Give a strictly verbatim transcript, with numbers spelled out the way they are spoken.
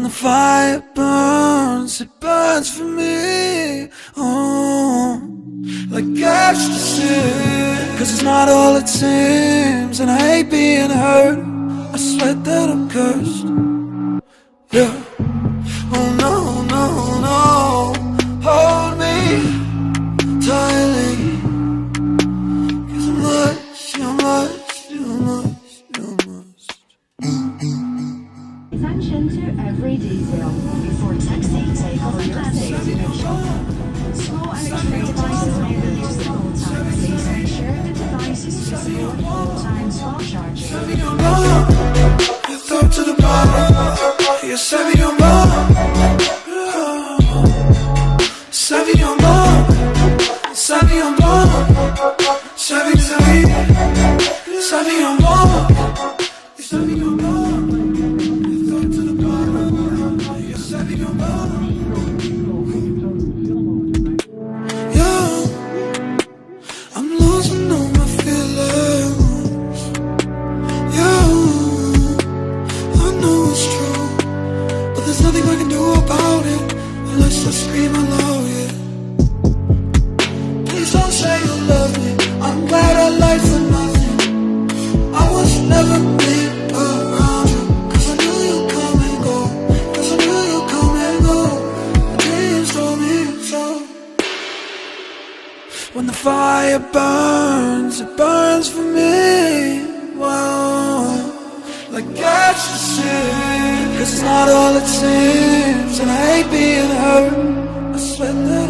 the fire burns, it burns for me, oh, like ecstasy. Cause it's not all it seems, and I hate being hurt. I swear that I'm cursed, yeah. Oh no, no, no, hold me tightly, cause I must, you must, you must, you must. Attention to every detail before taxi take over your destination. Small electronic devices may be used at all times. Please make sure the device is visible at all times while charging. You thought to the bottom, you're Sauvignon Blanc, Sauvignon Blanc, Sauvignon Blanc, Sauvignon Blanc, Sauvignon Blanc, Sauvignon Blanc. You thought to the bottom, you're Sauvignon Blanc. Yeah, I'm losing all my feelings. Yeah, I know it's true, but there's nothing I can do about it unless I scream aloud, yeah. Please don't say you love me, I'm glad I lied for nothing. I was never meant around you, cause I knew you'd come and go, cause I knew you'd come and go. My dreams told me so. When the fire burns, it burns for me, wow, like ecstasy. Cause it's not all it seems, and I hate being hurt. I swear that